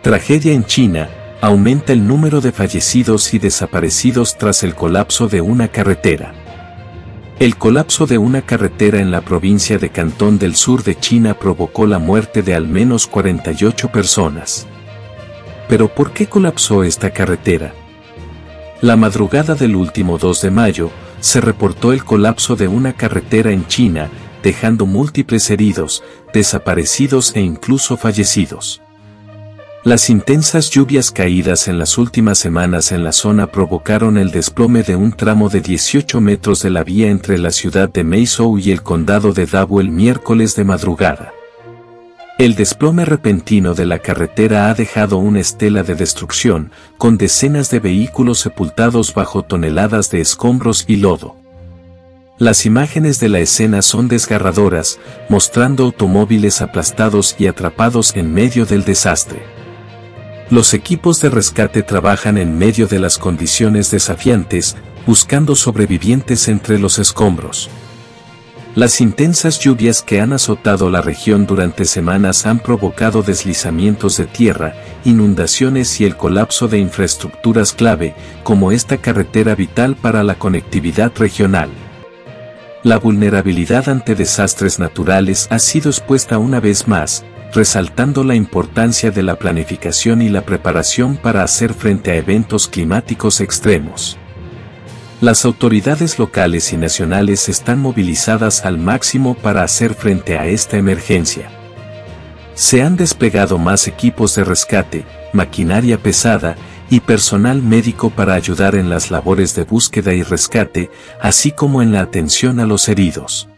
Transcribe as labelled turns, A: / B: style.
A: Tragedia en China, aumenta el número de fallecidos y desaparecidos tras el colapso de una carretera. El colapso de una carretera en la provincia de Cantón del sur de China provocó la muerte de al menos 48 personas. ¿Pero por qué colapsó esta carretera? La madrugada del último 2 de mayo, se reportó el colapso de una carretera en China, dejando múltiples heridos, desaparecidos e incluso fallecidos. Las intensas lluvias caídas en las últimas semanas en la zona provocaron el desplome de un tramo de 18 metros de la vía entre la ciudad de Meizhou y el condado de Dabo el miércoles de madrugada. El desplome repentino de la carretera ha dejado una estela de destrucción, con decenas de vehículos sepultados bajo toneladas de escombros y lodo. Las imágenes de la escena son desgarradoras, mostrando automóviles aplastados y atrapados en medio del desastre. Los equipos de rescate trabajan en medio de las condiciones desafiantes, buscando sobrevivientes entre los escombros. Las intensas lluvias que han azotado la región durante semanas han provocado deslizamientos de tierra, inundaciones y el colapso de infraestructuras clave, como esta carretera vital para la conectividad regional. La vulnerabilidad ante desastres naturales ha sido expuesta una vez más, resaltando la importancia de la planificación y la preparación para hacer frente a eventos climáticos extremos. Las autoridades locales y nacionales están movilizadas al máximo para hacer frente a esta emergencia. Se han desplegado más equipos de rescate, maquinaria pesada y personal médico para ayudar en las labores de búsqueda y rescate, así como en la atención a los heridos.